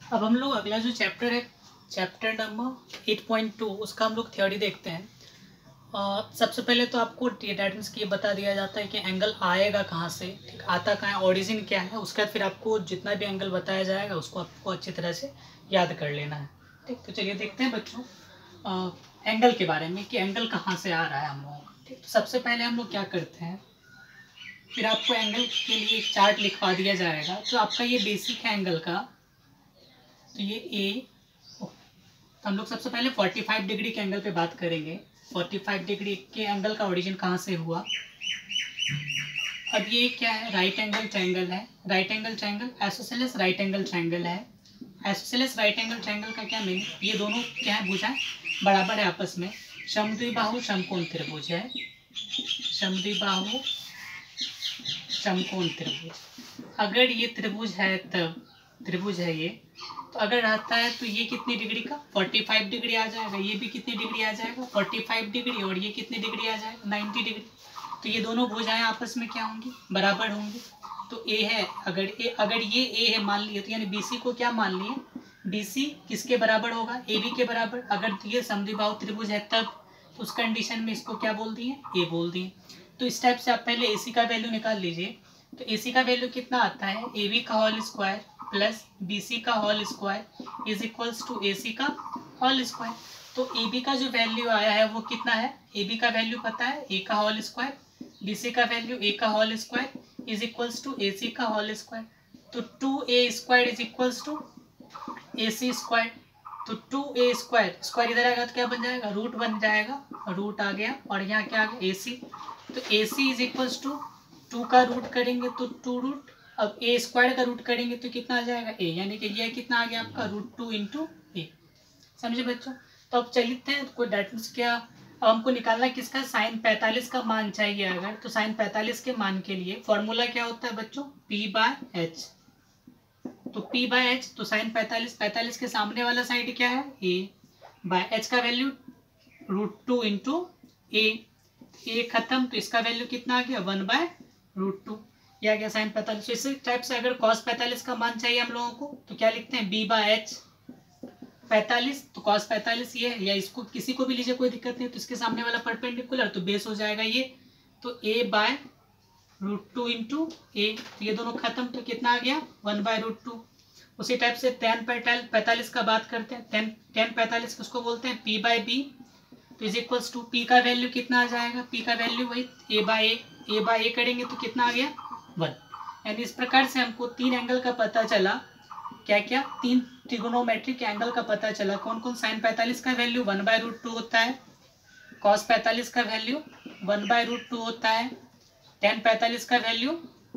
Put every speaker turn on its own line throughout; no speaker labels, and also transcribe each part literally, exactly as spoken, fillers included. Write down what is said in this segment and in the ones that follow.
अब हम लोग अगला जो चैप्टर है, chapter number eight point two, उसका हम लोग थ्योरी देखते हैं। uh, सबसे पहले तो आपको डेट ये बता दिया जाता है कि एंगल आएगा कहाँ से, ठीक, आता कहाँ है, ओरिजिन क्या है। उसके बाद फिर आपको जितना भी एंगल बताया जाएगा उसको आपको अच्छी तरह से याद कर लेना है, ठीक। तो चलिए देखते हैं बच्चों uh, एंगल के बारे में कि एंगल कहाँ से आ रहा है हम लोगों का, ठीक। तो सबसे पहले हम लोग क्या करते हैं, फिर आपको एंगल के लिए एक चार्ट लिखवा दिया जाएगा। तो आपका ये बेसिक है एंगल का, तो ये ए, हम लोग सबसे पहले पैंतालीस डिग्री के एंगल पे बात करेंगे। पैंतालीस डिग्री के एंगल का ओरिजिन कहाँ से हुआ। अब ये क्या है, राइट एंगल ट्रायंगल है। Right angle triangle isosceles right angle triangle है। आइसोसेलेस राइट एंगल ट्रायंगल का क्या मीनिंग, ये दोनों क्या है, भुजाएं बराबर है आपस में। समद्विबाहु समकोण त्रिभुज है, समद्विबाहु समकोण त्रिभुज। अगर ये त्रिभुज है, तब त्रिभुज है ये, तो अगर रहता है तो ये कितनी डिग्री का, पैंतालीस डिग्री आ जाएगा। ये भी कितनी डिग्री आ जाएगा, पैंतालीस डिग्री, और ये कितनी डिग्री आ जाएगा, नब्बे डिग्री। तो ये दोनों भुजाएं आपस में क्या होंगी, बराबर होंगी। तो ए है, अगर ए अगर ये ए है मान लिए, तो यानी बीसी को क्या मान लिए, बीसी किसके बराबर होगा, ए बी के बराबर। अगर ये समद्विबाहु त्रिभुज है तब, तो उस कंडीशन में इसको क्या बोल दिए, ए बोल दिए। तो इस टाइप से आप पहले ए सी का वैल्यू निकाल लीजिए। तो ए सी का वैल्यू कितना आता है, ए बी का whole square plus B C का whole square is equals to A C का होल स्क्वायर। तो ए बी का जो वैल्यू आया है वो कितना है, ए बी का वैल्यू पता है, ए का होल स्क्वायर, बी सी का वैल्यू ए का whole square is equals to A C का होल स्क्वायर। तो two A square is equals to A C square. तो टू ए स्क्वायर, स्क्वायर इधर आएगा तो क्या बन जाएगा, रूट बन जाएगा, रूट आ गया, और यहाँ क्या आ गया, ए सी। तो A C is equals to two का रूट करेंगे तो टू रूट, अब ए स्क्वायर का रूट करेंगे तो कितना आ जाएगा, ए, यानी कि ये कितना आ गया आपका, रूट टू इंटू ए। समझे बच्चों। तो अब चलते हैं, कोई डेट मीन्स क्या, अब हमको निकालना किसका, साइन पैंतालीस का मान चाहिए। अगर तो साइन पैंतालीस के मान के लिए फॉर्मूला क्या होता है बच्चों, पी बाय एच। तो P बाय एच, तो साइन पैंतालीस, पैंतालीस के सामने वाला साइड क्या है, ए, बाय एच का value root two into A, A खत्म, तो इसका वैल्यू कितना आ गया, वन बाय रूट टू, यह आ गया साइन पैंतालीस। तो इसी टाइप से अगर कॉस पैंतालीस का मान चाहिए हम लोगों को, तो क्या लिखते हैं, बी बाय एच पैंतालीस, तो कॉस पैंतालीस ये, या इसको किसी को भी लीजिए कोई दिक्कत नहीं। तो इसके सामने वाला परपेंडिकुलर, तो बेस हो जाएगा ये, तो A by root two into A, तो ये दोनों खत्म, तो कितना आ गया, वन बाय रूट टू। उसी टाइप से टेन पैंतालीस का बात करते हैं, टेन टेन पैंतालीस किसको बोलते हैं, पी बाय बी, तो इज इक्वल्स टू पी का वैल्यू कितना आ जाएगा, पी का वैल्यू वही ए बाय ए, ए बाय ए करेंगे तो कितना आ गया, वन। यानी इस प्रकार से हमको तीन एंगल का पता चला, क्या क्या, तीन ट्रिगोनोमेट्रिक एंगल का पता चला। कौन कौन, साइन पैंतालीस का value one by root two होता है, कॉस पैंतालीस का value one by root two होता है, टेन पैंतालीस का value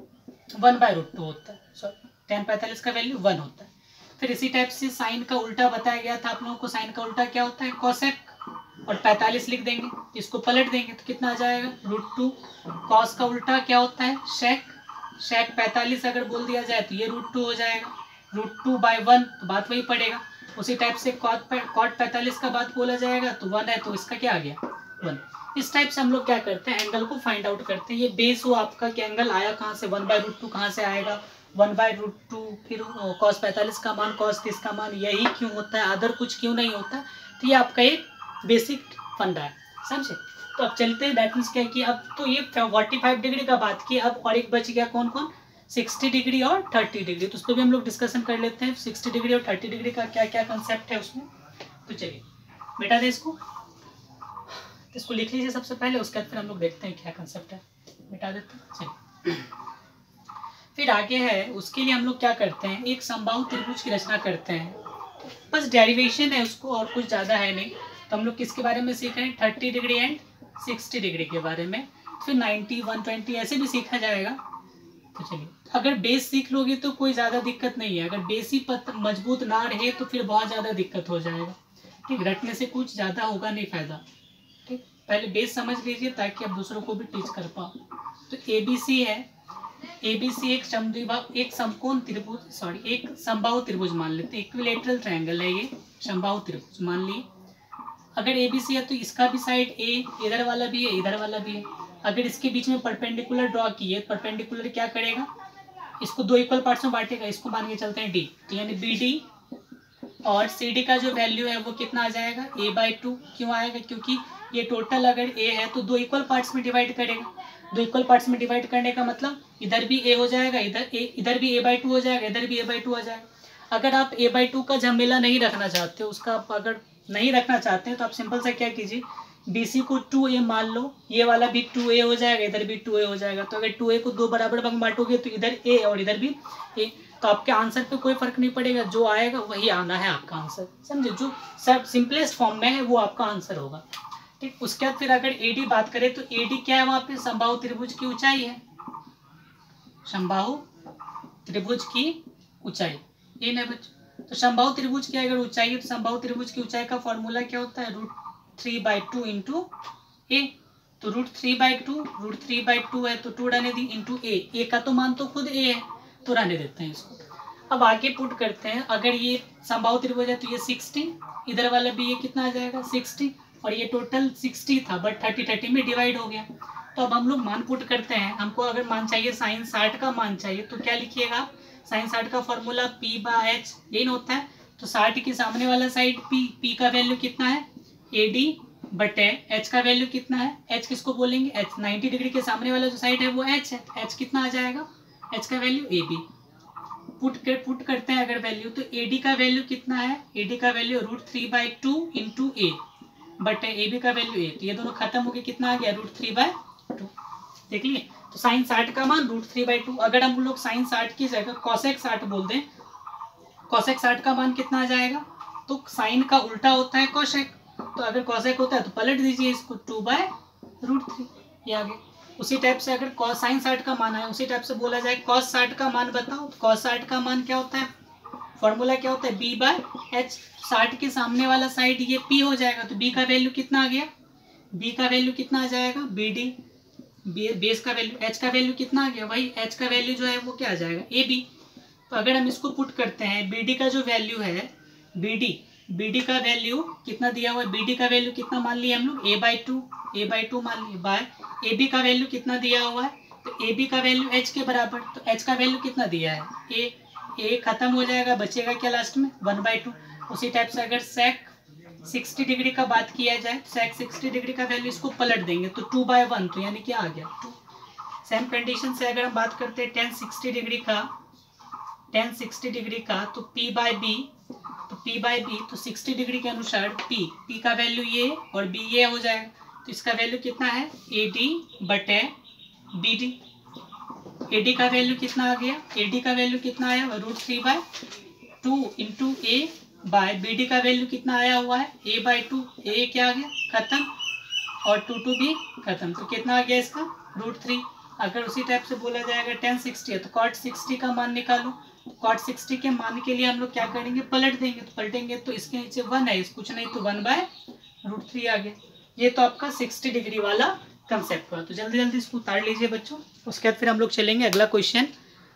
one by root two होता है, सॉरी टेन पैंतालीस का वैल्यू वन होता है। फिर इसी टाइप से साइन का उल्टा बताया गया था आप लोगों को, साइन का उल्टा क्या होता है, कोसेक, और पैंतालीस लिख देंगे, इसको पलट देंगे तो कितना आ जाएगा, रूट टू। कॉस का उल्टा क्या होता है, शेक, शेक पैंतालीस अगर बोल दिया जाए तो ये रूट टू हो जाएगा, रूट टू बाई वन, तो बात वही पड़ेगा। उसी टाइप से कॉट कॉट पैंतालीस का बात बोला जाएगा तो वन है, तो इसका क्या आ गया, वन। इस टाइप से हम लोग क्या करते हैं, एंगल को फाइंड आउट करते हैं। ये बेस हुआ आपका कि एंगल आया कहाँ से, वन बाय रूट टू कहाँ से आएगा, वन बाय रूट टू, फिर कॉस पैंतालीस का मान, कॉस तीस का मान, यही क्यों होता है, अदर कुछ क्यों नहीं होता। तो ये आपका एक बेसिक फंडा है, समझे। तो अब चलते हैं, दैट मीन्स क्या कि अब तो ये पैंतालीस डिग्री का बात की, अब और एक बच गया कौन कौन, साठ डिग्री और तीस डिग्री। तो उस पर भी हम लोग डिस्कशन कर लेते हैं, साठ डिग्री और तीस डिग्री का क्या क्या कंसेप्ट है उसमें। तो चलिए बेटा दे इसको, इसको लिख लीजिए सबसे पहले, उसके बाद फिर हम लोग देखते हैं क्या कंसेप्ट है, मिटा देते हैं। चलिए फिर आगे है, उसके लिए हम लोग क्या करते हैं, एक समबाहु त्रिभुज की रचना करते हैं, बस डेरिवेशन है उसको, और कुछ ज़्यादा है नहीं। तो हम लोग किसके बारे में सीख रहे हैं, thirty degree and sixty degree के बारे में, फिर नाइन्टी, वन ट्वेंटी ऐसे भी सीखा जाएगा। तो चलिए, अगर बेस सीख लोगे तो कोई ज़्यादा दिक्कत नहीं है, अगर बेस ही मजबूत ना रहे तो फिर बहुत ज़्यादा दिक्कत हो जाएगा, ठीक। रटने से कुछ ज़्यादा होगा नहीं फायदा, ठीक। पहले बेस समझ लीजिए ताकि आप दूसरों को भी टीच कर पाओ। तो ए बी सी है, ए बी सी एक समद्विबाहु, एक समकोण त्रिभुज, सॉरी एक समबाहु त्रिभुज मान लेते हैं, इक्विलैटरल ट्रायंगल है ये, समबाहु त्रिभुज मान लिए। अगर ए बी सी है तो इसका भी साइड ए, इधर वाला भी है, इधर वाला भी है। अगर इसके बीच में परपेंडिकुलर ड्रॉ किए, परपेंडिकुलर क्या करेगा, इसको दो इक्वल पार्ट्स में बांटेगा, इसको मान के चलते हैं डी, तो यानी बी डी और सी डी का जो वैल्यू है वो कितना आ जाएगा, ए बाई टू। क्यों आएगा, क्योंकि ये टोटल अगर ए है तो दो इक्वल पार्ट्स में डिवाइड करेगा। दो इक्वल पार्ट्स में डिवाइड करने का मतलब इधर भी ए हो जाएगा, इधर ए इधर भी ए बाई टू हो जाएगा, इधर भी ए बाई टू हो जाएगा। अगर आप ए बाई टू का झमेला नहीं रखना चाहते हो, उसका आप अगर नहीं रखना चाहते हैं तो आप सिंपल से क्या कीजिए, बी सी को टू ए मान लो, ये वाला भी टू ए हो जाएगा, इधर भी टू ए हो जाएगा। तो अगर टू ए को दो बराबर भाग बांटोगे तो इधर ए और इधर भी ए, तो आपके आंसर पे कोई फर्क नहीं पड़ेगा, जो आएगा वही आना है आपका आंसर। समझे, जो सब सिंपलेस्ट फॉर्म में है वो आपका आंसर होगा। ठीक, उसके बाद फिर अगर एडी बात करें तो एडी क्या है, वहां पे समबाहु त्रिभुज की ऊंचाई है, समबाहु त्रिभुज की ऊंचाई, ये ना बच्चों। तो समबाहु त्रिभुज की अगर ऊंचाई है तो समबाहु त्रिभुज की ऊंचाई का फॉर्मूला क्या होता है, root three by two into A. तो root three by two root three by two है तो टू रहने दी इंटू ए, ए का तो मान तो खुद ए है तो रहने देते हैं इसको। अब आगे पुट करते हैं, अगर ये समबाहु त्रिभुज है तो ये सिक्सटी, इधर वाला भी ये कितना आ जाएगा सिक्सटी, और ये टोटल सिक्सटी था बट थर्टी थर्टी में डिवाइड हो गया। तो अब हम लोग मान पुट करते हैं, हमको अगर मान चाहिए साइन साठ का मान चाहिए तो क्या लिखिएगा, साइन साठ का फॉर्मूला पी बाई एच, यही होता है। तो साठ के सामने वाला साइड पी, पी का वैल्यू कितना है ए डी बटे एच का वैल्यू कितना है, एच किसको बोलेंगे एच, नाइन्टी डिग्री के सामने वाला जो साइड है वो एच है, एच कितना आ जाएगा, एच का वैल्यू ए बी। पुट कर पुट करते हैं अगर वैल्यू, तो ए डी का वैल्यू कितना है, ए डी का value root three by two into A बटे ए बी का वैल्यू ए, तो ये दोनों खत्म हो गए, कितना आ गया रूट थ्री बाई टू। देख लिए, तो साइन साठ का मान रूट थ्री बाई टू। अगर हम लोग साइन साठ की जगह कॉसेक साठ बोल दें, कॉसेक साठ का मान कितना आ जाएगा, तो साइन का उल्टा होता है कॉसेक, तो अगर कॉसेक होता है तो पलट दीजिए इसको, टू बाय रूट थ्री, ये आगे। उसी टाइप से अगर कॉस साइन साठ का मान है उसी टाइप से बोला जाए कॉस साठ का मान बताओ, तो कॉस साठ का मान क्या होता है, फॉर्मूला क्या होता है बी बाय एच। साठ के सामने वाला साइड ये पी हो जाएगा, तो बी का वैल्यू कितना आ गया, बी का वैल्यू कितना आ जाएगा बी डी, बेस का वैल्यू, एच का वैल्यू कितना आ गया, वही एच का वैल्यू जो है वो क्या आ जाएगा ए बी। तो अगर हम इसको पुट करते हैं, बी डी का जो वैल्यू है, बी डी बी डी का वैल्यू कितना दिया हुआ है, बी डी का वैल्यू कितना मान लिया हम लोग, A by two, A by two मान लिया, बाय ए बी का वैल्यू कितना दिया हुआ है, तो ए बी का वैल्यू एच के बराबर, तो एच का वैल्यू कितना दिया है ए, ए खत्म हो जाएगा, बचेगा क्या लास्ट में वन बाई टू। उसी टाइप से अगर सेक सिक्सटी डिग्री का बात किया जाए, सेक सिक्सटी डिग्री का वैल्यू इसको पलट देंगे तो टू बाई वन, तो यानी क्या आ गया टू। सेम कंडीशन से अगर हम बात करते हैं टेन सिक्सटी डिग्री का, टेन सिक्सटी डिग्री का तो पी बाई बी, तो P बाई बी, तो सिक्सटी डिग्री के अनुसार P, P का वैल्यू ये और B ये हो जाएगा, तो इसका वैल्यू कितना है ए डी बटे बी डी। ए डी का वैल्यू कितना आ गया, ए डी का वैल्यू कितना आया root three by two into A by B D का वैल्यू कितना आया हुआ है ए बाई टू, ए क्या आ गया खत्म और टू टू भी खत्म, तो कितना आ गया इसका रूट थ्री। अगर उसी टाइप से बोला जाएगा टेन सिक्सटी है तो कॉट सिक्सटी का मान निकालो, कॉट सिक्सटी के मान के लिए हम लोग क्या करेंगे पलट देंगे, तो पलटेंगे तो इसके नीचे वन है, कुछ नहीं तो वन बाय रूट थ्री आ गया। ये तो आपका सिक्सटी डिग्री वाला कंसेप्ट हुआ, तो जल्दी जल्दी इसको उतार लीजिए बच्चों। उसके बाद फिर हम लोग चलेंगे अगला क्वेश्चन,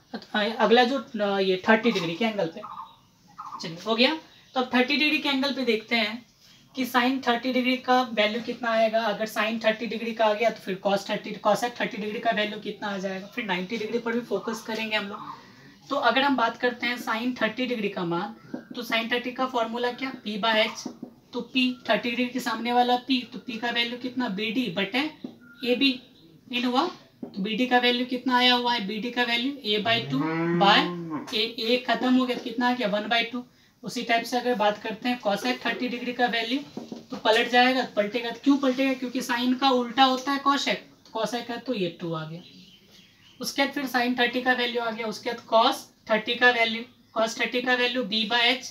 अगला जो ये थर्टी डिग्री के एंगल पे, चलिए हो गया। तो अब थर्टी डिग्री के एंगल पे देखते हैं कि साइन थर्टी डिग्री का वैल्यू कितना आएगा। अगर साइन थर्टी डिग्री का आ गया तो फिर cos thirty cosec thirty degree का वैल्यू कितना आ जाएगा। फिर नाइन्टी डिग्री पर भी फोकस करेंगे हम लोग। तो अगर हम बात करते हैं साइन थर्टी डिग्री का मान, तो साइन थर्टी का फॉर्मूला क्या पी बाय एच, तो पी थर्टी डिग्री के सामने वाला पी, तो पी का वैल्यू कितना बी डी बटे ए बी इन हुआ, तो बी डी का वैल्यू कितना आया हुआ है, बी डी का value A by two by A, A खत्म हो गया, कितना आ गया वन बाई टू। उसी टाइप से अगर बात करते हैं कॉसेक थर्टी डिग्री का वैल्यू, तो पलट जाएगा, पलटेगा, क्यों पलटेगा क्योंकि साइन का उल्टा होता है कॉसेक, कॉसेक है तो ये टू आ गया। उसके बाद फिर साइन थर्टी का वैल्यू आ गया, उसके बाद कॉस थर्टी का वैल्यू, कॉस थर्टी का वैल्यू बी बाय एच,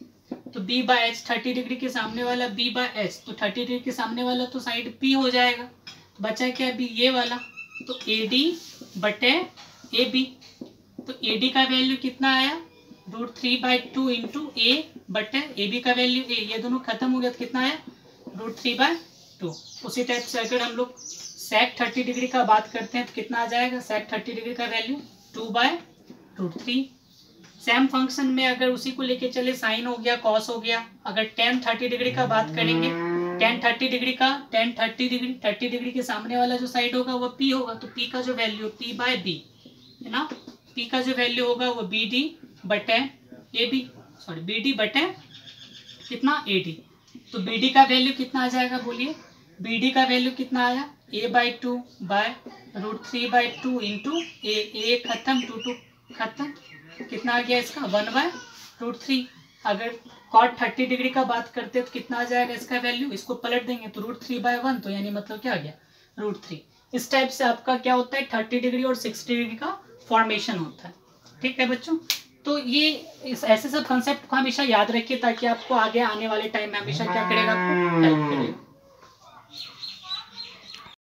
तो B by H thirty degree के सामने वाला बी बाय एच, तो थर्टी डिग्री के सामने वाला तो साइड पी हो जाएगा, तो बचा क्या बी ये वाला, तो ए डी बटे ए बी, तो ए डी का वैल्यू कितना आया root three by two into A बटे ए बी का वैल्यू ए, ये दोनों खत्म हो गया तो कितना आया रूट थ्री बाई टू। उसी टाइप से अगर हम लोग सेक थर्टी डिग्री का बात करते हैं तो कितना आ जाएगा सेक थर्टी डिग्री का value two by root three. Same function में अगर उसी को लेके चले साइन हो गया कॉस हो गया, अगर टेन थर्टी डिग्री का बात करेंगे, टेन थर्टी डिग्री का tan thirty degree thirty degree के सामने वाला जो साइड होगा वो पी होगा, तो पी का जो वैल्यू पी बाय बी है ना, पी का जो वैल्यू होगा वो बी डी बटे A B, sorry B D बटे कितना ए डी। तो बी डी का वैल्यू कितना आ जाएगा बोलिए, बी डी का वैल्यू कितना आया, A by two by root three by two into A, A खत्म टू टू खत्म, कितना आ गया इसका वन बाय रूट थ्री। अगर कॉट थर्टी डिग्री का बात करते तो कितना आ जाएगा इसका वैल्यू, इसको पलट देंगे तो रूट थ्री बाय वन, तो यानी मतलब क्या आ गया रूट थ्री। इस टाइप से आपका क्या होता है थर्टी डिग्री और सिक्सटी डिग्री का फॉर्मेशन होता है। ठीक है बच्चों, तो ये इस ऐसे सब कंसेप्ट को हमेशा याद रखिए ताकि आपको आगे आने वाले टाइम में हमेशा क्या करेगा, आपको हेल्प करेगा।